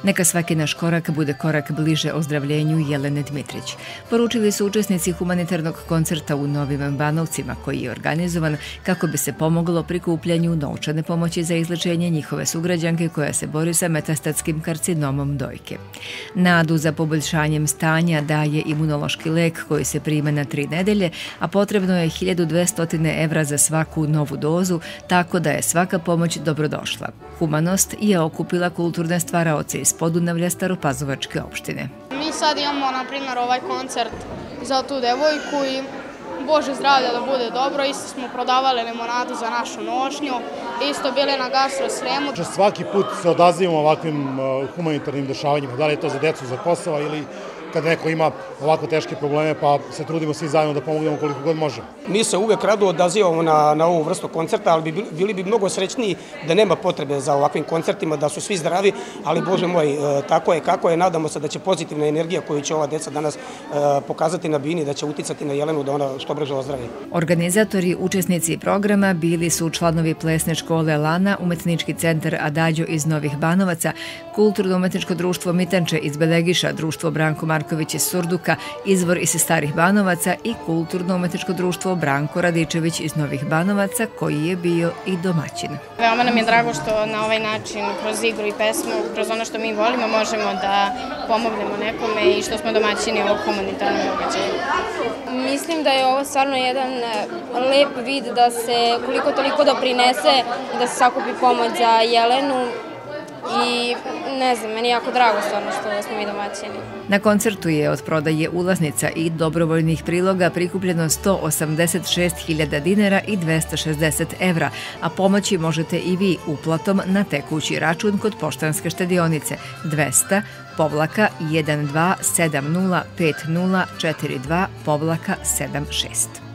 Neka svaki naš korak bude korak bliže ozdravljenju Jelene Dmitrić. Poručili su učesnici humanitarnog koncerta u Novim Banovcima, koji je organizovan kako bi se pomoglo prikupljanju novčane pomoći za izlečenje njihove sugrađanke koja se bori sa metastatskim karcinomom dojke. Nadu za poboljšanjem stanja daje imunološki lek koji se prima na 3 nedelje, a potrebno je 1200 evra za svaku novu dozu, tako da je svaka pomoć dobrodošla. Humanost je okupila kulturne stvaraoce iz Podunavlja Staropazovačke opštine. Mi sad imamo, na primjer, ovaj koncert za tu devojku i Bože zdravlja da bude dobro. Isto smo prodavali limonadu za našu nošnju, isto bili na Gastro Sremu. Svaki put se odazivamo ovakvim humanitarnim dešavanjima, da li je to za decu, za Kosova ili kad neko ima ovako teške probleme, pa se trudimo svi zajedno da pomognemo koliko god možemo. Mi se uvek rado odazivamo na ovu vrstu koncerta, ali bili bi mnogo srećniji da nema potrebe za ovakvim koncertima, da su svi zdravi, ali Bože moj, tako je kako je. Nadamo se da će pozitivna energija koju će ova deca danas pokazati na bini, da će uticati na Jelenu da ona što brže ozdravi. Organizatori, učesnici programa bili su članovi plesne škole Lana, Umetnički centar Adagio iz Novih Banovaca, Kulturno-umetničko društvo Mitanče iz Belegiša, društvo Branko Marković iz Surduka, Izvor iz Starih Banovaca i Kulturno-umetničko društvo Branko Radičević iz Novih Banovaca, koji je bio i domaćin. Veoma nam je drago što na ovaj način, kroz igru i pesmu, kroz ono što mi volimo, možemo da pomognemo nekome i što smo domaćini ovog humanitarnog događaja. Mislim da je ovo stvarno jedan lep vid da se koliko toliko doprinese, da se sakupi pomoć za Jelenu. I ne znam, meni je jako drago stvarno što smo mi domaćini. Na koncertu je od prodaje ulaznica i dobrovoljnih priloga prikupljeno 186.000 dinara i 260 evra, a pomoći možete i vi uplatom na tekući račun kod Poštanske štedionice 200-12705042-76.